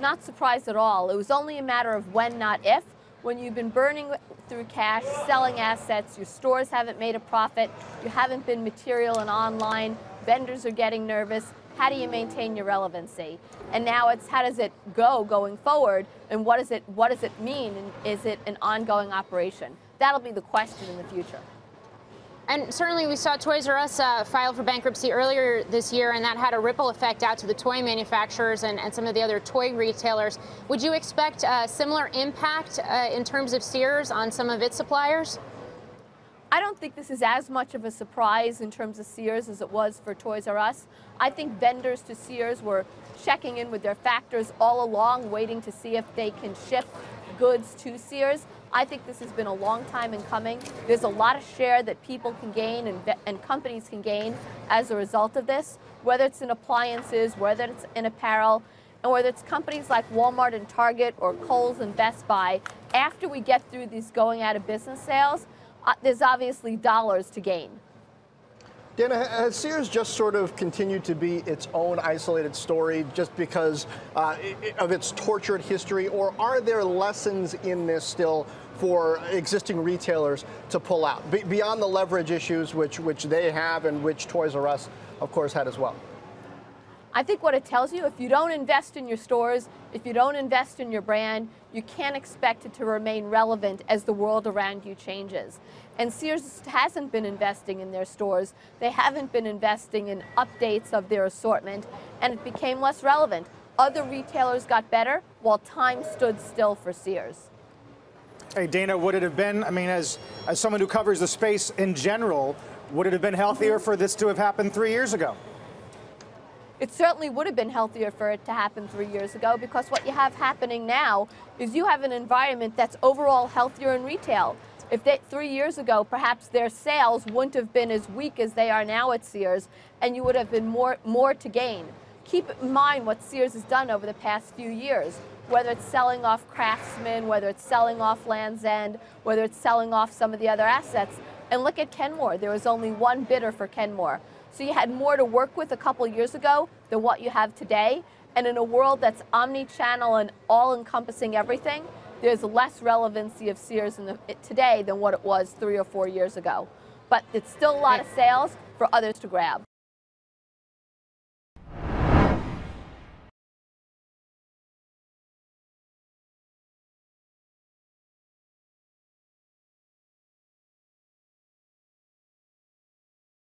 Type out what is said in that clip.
Not surprised at all. It was only a matter of when, not if. When you've been burning through cash, selling assets, your stores haven't made a profit, you haven't been material and online, vendors are getting nervous, how do you maintain your relevancy? And now it's how does it go going forward, and what does it mean, and is it an ongoing operation? That'll be the question in the future. And certainly we saw Toys R Us file for bankruptcy earlier this year, and that had a ripple effect out to the toy manufacturers and some of the other toy retailers. Would you expect a similar impact in terms of Sears on some of its suppliers? I don't think this is as much of a surprise in terms of Sears as it was for Toys R Us. I think vendors to Sears were checking in with their factors all along, waiting to see if they can ship goods to Sears. I think this has been a long time in coming. There's a lot of share that people can gain and companies can gain as a result of this, whether it's in appliances, whether it's in apparel, and whether it's companies like Walmart and Target or Kohl's and Best Buy. After we get through these going out of business sales, there's obviously dollars to gain. Dana, has Sears just sort of continued to be its own isolated story just because of its tortured history, or are there lessons in this still for existing retailers to pull out, beyond the leverage issues which they have and which Toys R Us, of course, had as well? I think what it tells you, if you don't invest in your stores, if you don't invest in your brand, you can't expect it to remain relevant as the world around you changes. And Sears hasn't been investing in their stores. They haven't been investing in updates of their assortment, and it became less relevant. Other retailers got better while time stood still for Sears. Hey, Dana, would it have been, I mean, as someone who covers the space in general, would it have been healthier for this to have happened 3 years ago? It certainly would have been healthier for it to happen 3 years ago, because what you have happening now is you have an environment that's overall healthier in retail. If 3 years ago, perhaps their sales wouldn't have been as weak as they are now at Sears, and you would have been more to gain. Keep in mind what Sears has done over the past few years, whether it's selling off Craftsman, whether it's selling off Land's End, whether it's selling off some of the other assets. And look at Kenmore. There was only one bidder for Kenmore. So you had more to work with a couple years ago than what you have today. And in a world that's omni-channel and all-encompassing everything, there's less relevancy of Sears today than what it was 3 or 4 years ago. But it's still a lot of sales for others to grab.